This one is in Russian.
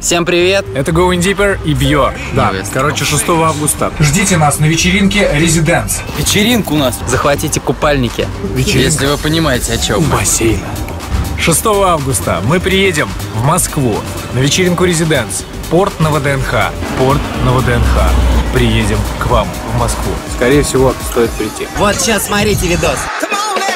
Всем привет! Это Going Deeper и Бьор. Да, короче, 6 августа. Ждите нас на вечеринке Residence. Вечеринка у нас. Захватите купальники. Если вы понимаете, о чем. Бассейн. 6 августа мы приедем в Москву на вечеринку Residence. Порт на ВДНХ. Порт на ВДНХ. Приедем к вам в Москву. Скорее всего, стоит прийти. Вот сейчас смотрите видос.